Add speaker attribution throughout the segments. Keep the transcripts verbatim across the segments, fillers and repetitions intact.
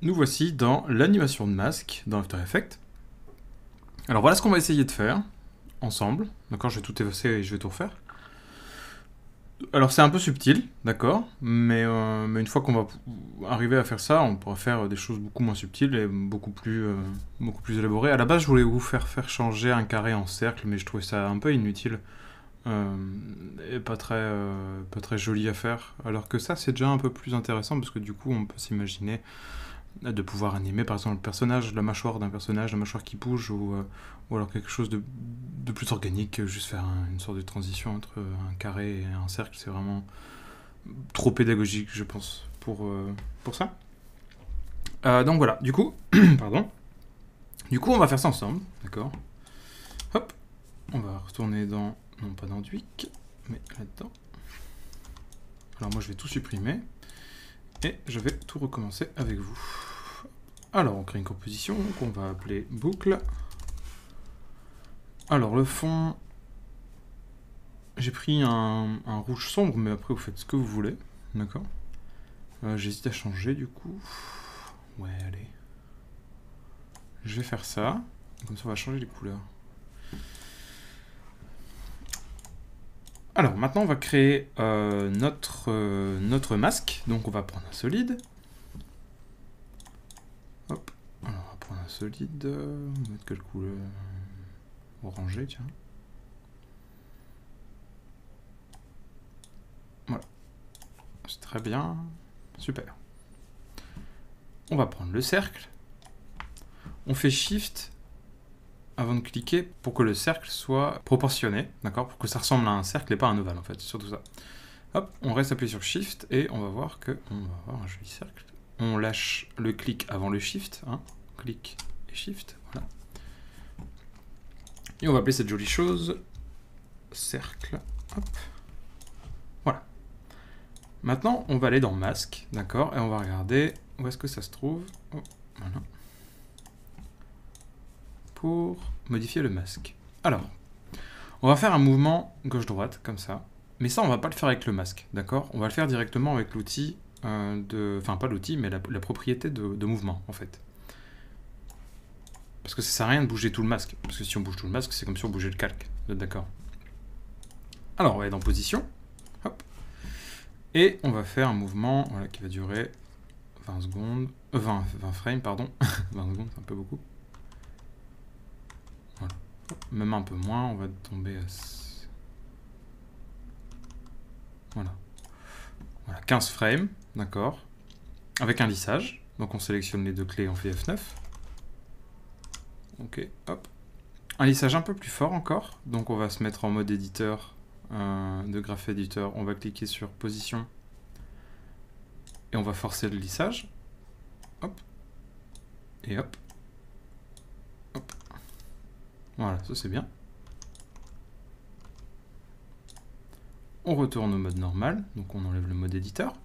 Speaker 1: nous voici dans l'animation de masque dans After Effects. Alors voilà ce qu'on va essayer de faire ensemble. D'accord, je vais tout effacer et je vais tout refaire. Alors c'est un peu subtil, d'accord, mais, euh, mais une fois qu'on va arriver à faire ça, on pourra faire des choses beaucoup moins subtiles et beaucoup plus, euh, beaucoup plus élaborées. À la base, je voulais vous faire faire changer un carré en cercle, mais je trouvais ça un peu inutile euh, et pas très, euh, pas très joli à faire. Alors que ça, c'est déjà un peu plus intéressant parce que du coup, on peut s'imaginer de pouvoir animer par exemple le personnage, la mâchoire d'un personnage, la mâchoire qui bouge, ou, euh, ou alors quelque chose de, de plus organique, juste faire un, une sorte de transition entre un carré et un cercle. C'est vraiment trop pédagogique, je pense, pour, euh, pour ça. Euh, donc voilà, du coup, pardon. Du coup, on va faire ça ensemble, d'accord. Hop, on va retourner dans, non pas dans Duik, mais là-dedans. Alors moi, je vais tout supprimer et je vais tout recommencer avec vous. Alors, on crée une composition qu'on va appeler boucle. Alors, le fond, j'ai pris un, un rouge sombre, mais après, vous faites ce que vous voulez. D'accord. euh, J'hésite à changer, du coup. Ouais, allez. Je vais faire ça. Comme ça, on va changer les couleurs. Alors, maintenant, on va créer euh, notre, euh, notre masque. Donc, on va prendre un solide. Hop. Alors, on va prendre un solide. On va mettre quelle couleur? Orangé, tiens. Voilà. C'est très bien. Super. On va prendre le cercle. On fait Shift avant de cliquer pour que le cercle soit proportionné, d'accord, pour que ça ressemble à un cercle et pas à un ovale, en fait, c'est surtout ça. Hop, on reste appuyé sur Shift et on va voir que on va avoir un joli cercle. On lâche le clic avant le Shift, hein, clic et Shift, voilà. Et on va appeler cette jolie chose cercle. Hop. Voilà. Maintenant, on va aller dans masque, d'accord, et on va regarder où est-ce que ça se trouve. Oh, voilà. Pour modifier le masque. Alors, on va faire un mouvement gauche-droite, comme ça. Mais ça, on va pas le faire avec le masque, d'accord? On va le faire directement avec l'outil euh, de... Enfin, pas l'outil, mais la, la propriété de, de mouvement, en fait. Parce que ça sert à rien de bouger tout le masque. Parce que si on bouge tout le masque, c'est comme si on bougeait le calque. Vous êtes d'accord? Alors, on va aller dans position. Hop. Et on va faire un mouvement voilà, qui va durer vingt secondes. Euh, vingt, vingt frames, pardon. vingt secondes, c'est un peu beaucoup. Voilà. Même un peu moins, on va tomber à... Voilà. Voilà, quinze frames, d'accord. Avec un lissage. Donc on sélectionne les deux clés, on fait F neuf. Ok, hop. Un lissage un peu plus fort encore. Donc on va se mettre en mode éditeur, euh, de Graph Editor. On va cliquer sur position. Et on va forcer le lissage. Hop. Et hop. Hop. Voilà, ça c'est bien. On retourne au mode normal, donc on enlève le mode éditeur.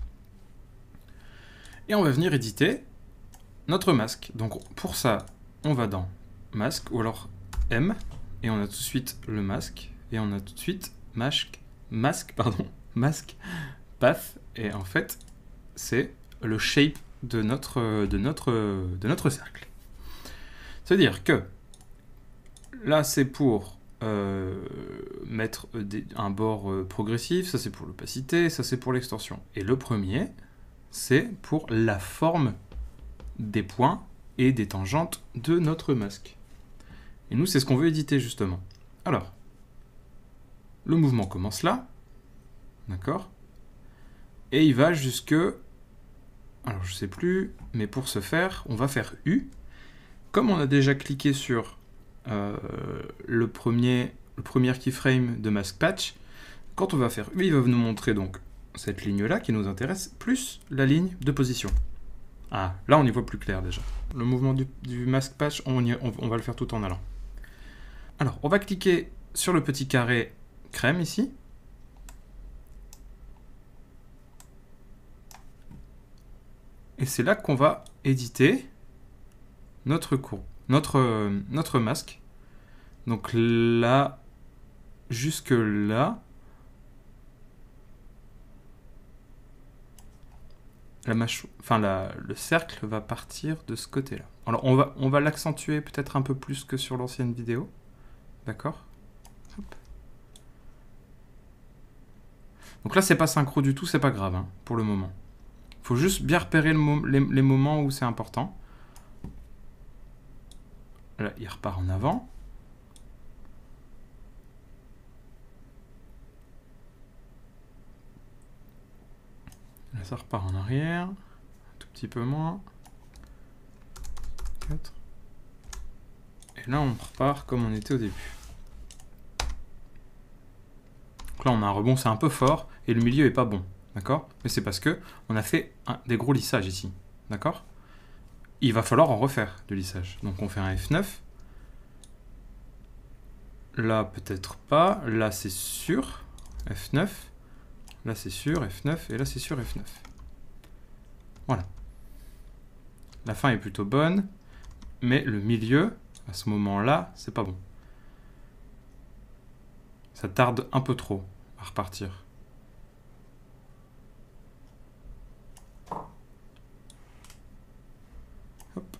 Speaker 1: Et on va venir éditer notre masque. Donc pour ça, on va dans masque, ou alors M, et on a tout de suite le masque, et on a tout de suite masque, masque, pardon, masque, path, et en fait, c'est le shape de notre, de notre, de notre cercle. C'est-à-dire que là, c'est pour euh, mettre des, un bord euh, progressif, ça c'est pour l'opacité, ça c'est pour l'extension. Et le premier, c'est pour la forme des points et des tangentes de notre masque. Et nous, c'est ce qu'on veut éditer justement. Alors, le mouvement commence là, d'accord, et il va jusque... Alors, je sais plus, mais pour ce faire, on va faire U. Comme on a déjà cliqué sur euh, le, premier, le premier keyframe de Mask Patch, quand on va faire U, il va nous montrer donc cette ligne-là qui nous intéresse, plus la ligne de position. Ah, là on y voit plus clair déjà. Le mouvement du, du Mask Patch, on, y, on, on va le faire tout en allant. Alors, on va cliquer sur le petit carré crème ici. Et c'est là qu'on va éditer notre cours, notre, euh, notre masque. Donc là, jusque là, la mâcho... enfin, la... le cercle va partir de ce côté-là. Alors, on va, on va l'accentuer peut-être un peu plus que sur l'ancienne vidéo. D'accord? Hop. Donc là, c'est pas synchro du tout, c'est pas grave, hein, pour le moment. Il faut juste bien repérer le mo les, les moments où c'est important. Là, il repart en avant. Là, ça repart en arrière. Un tout petit peu moins. quatre. Et là, on repart comme on était au début. Donc là, on a un rebond, c'est un peu fort, et le milieu est pas bon. D'accord? Mais c'est parce que on a fait un, des gros lissages ici. D'accord? Il va falloir en refaire du lissage. Donc on fait un F neuf. Là, peut-être pas. Là, c'est sûr. F neuf. Là, c'est sûr. F neuf. Et là, c'est sûr. F neuf. Voilà. La fin est plutôt bonne. Mais le milieu, à ce moment-là, c'est pas bon. Ça tarde un peu trop à repartir. Hop.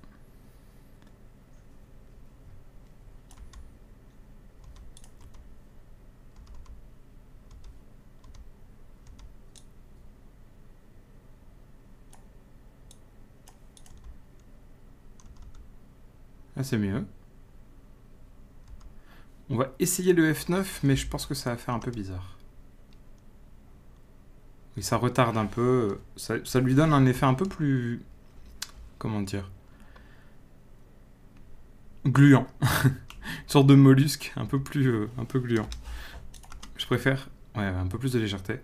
Speaker 1: Là, c'est mieux. On va essayer le F neuf, mais je pense que ça va faire un peu bizarre. Oui, ça retarde un peu. Ça, ça lui donne un effet un peu plus... Comment dire? Gluant. Une sorte de mollusque un peu plus euh, un peu gluant. Je préfère ouais, un peu plus de légèreté.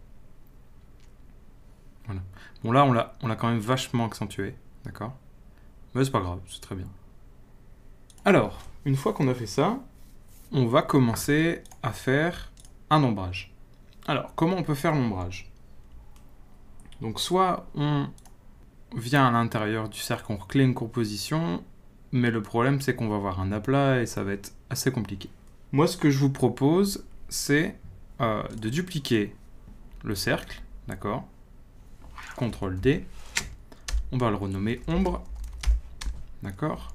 Speaker 1: Voilà. Bon, là, on l'a on l'a quand même vachement accentué. D'accord? Mais c'est pas grave, c'est très bien. Alors, une fois qu'on a fait ça, on va commencer à faire un ombrage. Alors, comment on peut faire l'ombrage? Donc, soit on vient à l'intérieur du cercle, on reclé une composition, mais le problème, c'est qu'on va avoir un aplat et ça va être assez compliqué. Moi, ce que je vous propose, c'est euh, de dupliquer le cercle, d'accord? contrôle D. On va le renommer ombre, d'accord?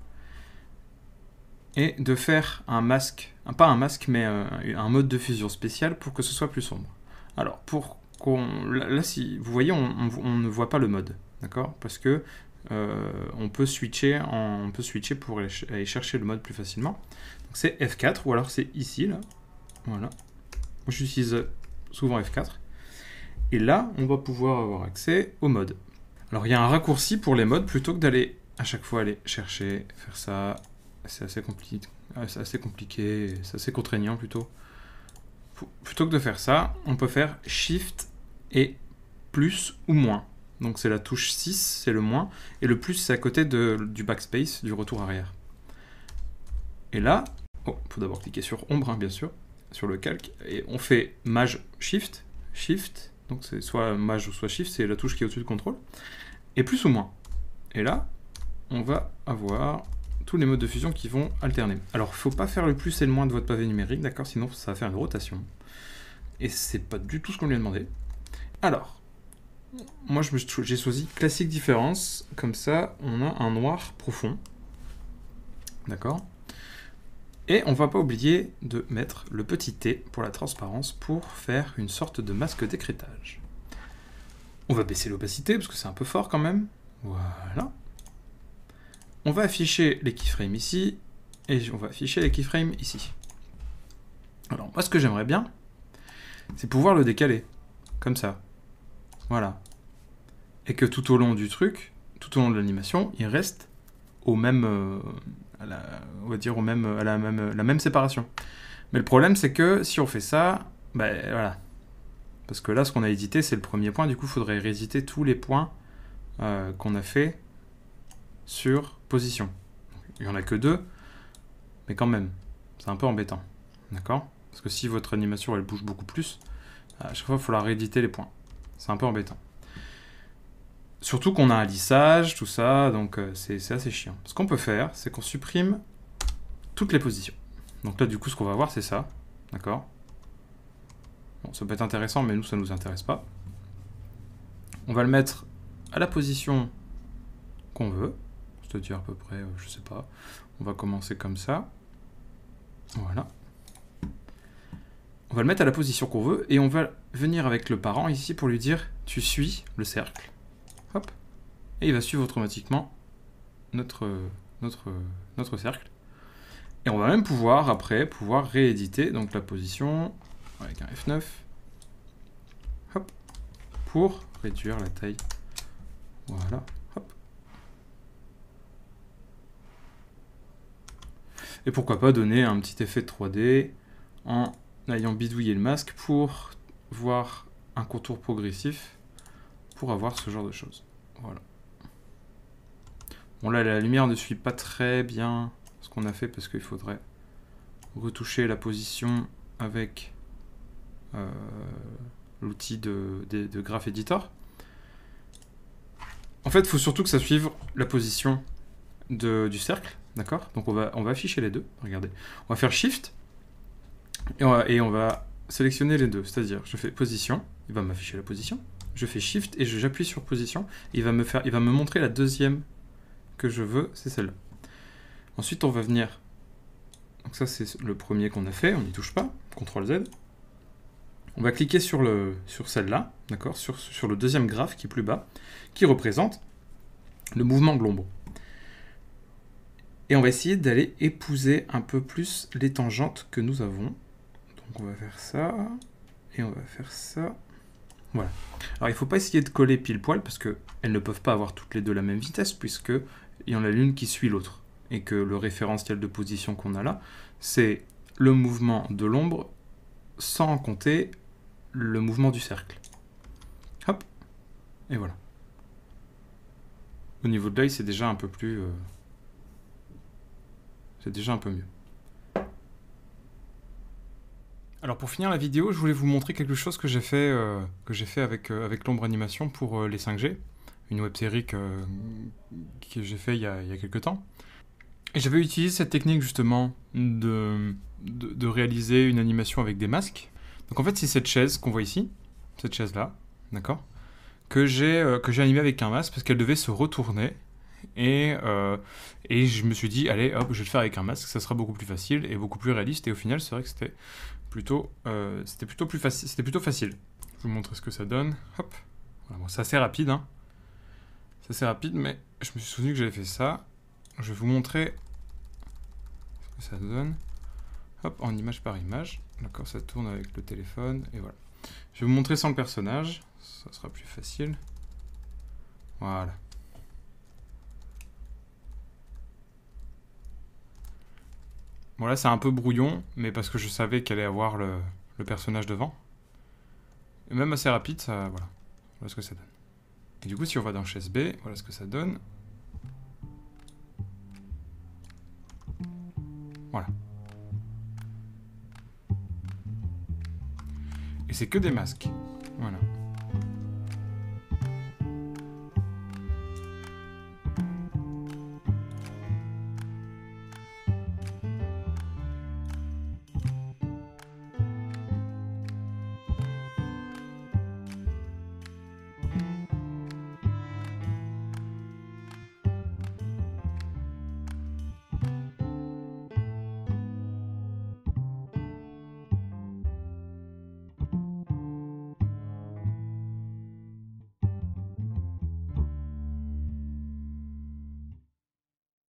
Speaker 1: Et de faire un masque, pas un masque, mais euh, un mode de fusion spécial pour que ce soit plus sombre. Alors, pour qu'on... Là, si vous voyez, on, on, on ne voit pas le mode, d'accord? Parce que euh, on peut switcher, en, on peut switcher pour aller, aller chercher le mode plus facilement. Donc c'est F quatre, ou alors c'est ici, là. Voilà. Moi, j'utilise souvent F quatre. Et là, on va pouvoir avoir accès au mode. Alors, il y a un raccourci pour les modes, plutôt que d'aller à chaque fois aller chercher, faire ça. C'est assez, compli assez compliqué, c'est assez contraignant plutôt. Plutôt que de faire ça, on peut faire Shift et plus ou moins. Donc c'est la touche six, c'est le moins, et le plus c'est à côté de, du backspace, du retour arrière. Et là, oh, faut d'abord cliquer sur ombre, hein, bien sûr, sur le calque, et on fait Maj Shift, Shift, donc c'est soit Maj ou soit Shift, c'est la touche qui est au-dessus de contrôle, et plus ou moins. Et là, on va avoir tous les modes de fusion qui vont alterner. Alors, il ne faut pas faire le plus et le moins de votre pavé numérique, d'accord? Sinon, ça va faire une rotation. Et c'est pas du tout ce qu'on lui a demandé. Alors, moi, j'ai choisi classique différence. Comme ça, on a un noir profond. D'accord? Et on ne va pas oublier de mettre le petit T pour la transparence pour faire une sorte de masque d'écrêtage. On va baisser l'opacité parce que c'est un peu fort quand même. Voilà. On va afficher les keyframes ici, et on va afficher les keyframes ici. Alors, moi, ce que j'aimerais bien, c'est pouvoir le décaler, comme ça. Voilà. Et que tout au long du truc, tout au long de l'animation, il reste au même, euh, à la, on va dire au même, à la même, la même séparation. Mais le problème, c'est que si on fait ça, ben voilà. Parce que là, ce qu'on a édité, c'est le premier point. Du coup, il faudrait rééditer tous les points euh, qu'on a fait sur position. Il n'y en a que deux, mais quand même, c'est un peu embêtant. D'accord? Parce que si votre animation, elle bouge beaucoup plus, à chaque fois, il faut falloir rééditer les points. C'est un peu embêtant. Surtout qu'on a un lissage, tout ça, donc euh, c'est assez chiant. Ce qu'on peut faire, c'est qu'on supprime toutes les positions. Donc là, du coup, ce qu'on va voir, c'est ça. D'accord? Bon, ça peut être intéressant, mais nous, ça ne nous intéresse pas. On va le mettre à la position qu'on veut, c'est-à-dire à peu près, euh, je sais pas, on va commencer comme ça. Voilà. On va le mettre à la position qu'on veut et on va venir avec le parent ici pour lui dire tu suis le cercle. Hop. Et il va suivre automatiquement notre, notre, notre cercle. Et on va même pouvoir après pouvoir rééditer donc la position avec un F neuf. Hop. Pour réduire la taille. Voilà. Hop. Et pourquoi pas donner un petit effet de trois D en ayant bidouillé le masque pour voir un contour progressif, pour avoir ce genre de choses. Voilà. Bon là, la lumière ne suit pas très bien ce qu'on a fait parce qu'il faudrait retoucher la position avec euh, l'outil de, de, de Graph Editor. En fait, il faut surtout que ça suive la position de, du cercle, d'accord? Donc on va, on va afficher les deux, regardez. On va faire Shift, et on va, et on va sélectionner les deux, c'est-à-dire, je fais position, il va m'afficher la position, je fais Shift et j'appuie sur position, et il va me faire, il va me montrer la deuxième que je veux, c'est celle-là. Ensuite, on va venir, donc ça c'est le premier qu'on a fait, on n'y touche pas, contrôle Z. On va cliquer sur, le, sur celle-là, d'accord, sur, sur le deuxième graphe qui est plus bas, qui représente le mouvement de l'ombre. Et on va essayer d'aller épouser un peu plus les tangentes que nous avons. Donc on va faire ça, et on va faire ça. Voilà. Alors il ne faut pas essayer de coller pile poil, parce qu'elles ne peuvent pas avoir toutes les deux la même vitesse, puisqu'il y en a l'une qui suit l'autre. Et que le référentiel de position qu'on a là, c'est le mouvement de l'ombre, sans compter le mouvement du cercle. Hop. Et voilà. Au niveau de l'œil, c'est déjà un peu plus... Euh... C'est déjà un peu mieux. Alors pour finir la vidéo, je voulais vous montrer quelque chose que j'ai fait, euh, que j'ai fait avec, euh, avec l'ombre animation pour euh, les cinq G, une web-série que, que j'ai fait il y, a, il y a quelques temps. Et j'avais utilisé cette technique justement de, de, de réaliser une animation avec des masques. Donc en fait c'est cette chaise qu'on voit ici, cette chaise-là, d'accord, que j'ai euh, que j'ai animée avec un masque parce qu'elle devait se retourner. Et, euh, et je me suis dit, allez, hop, je vais le faire avec un masque, ça sera beaucoup plus facile et beaucoup plus réaliste. Et au final, c'est vrai que c'était plutôt, euh, c'était plutôt plus facile. C'était plutôt facile. Je vais vous montrer ce que ça donne. Hop. Voilà, bon, c'est assez rapide, hein. C'est assez rapide, mais je me suis souvenu que j'avais fait ça. Je vais vous montrer ce que ça donne. Hop, en image par image. D'accord, ça tourne avec le téléphone et voilà. Je vais vous montrer sans le personnage, ça sera plus facile. Voilà. Bon là c'est un peu brouillon, mais parce que je savais qu'elle allait avoir le, le personnage devant. Et même assez rapide, ça, voilà. Voilà ce que ça donne. Et du coup si on va dans chaise B, voilà ce que ça donne. Voilà. Et c'est que des masques. Voilà.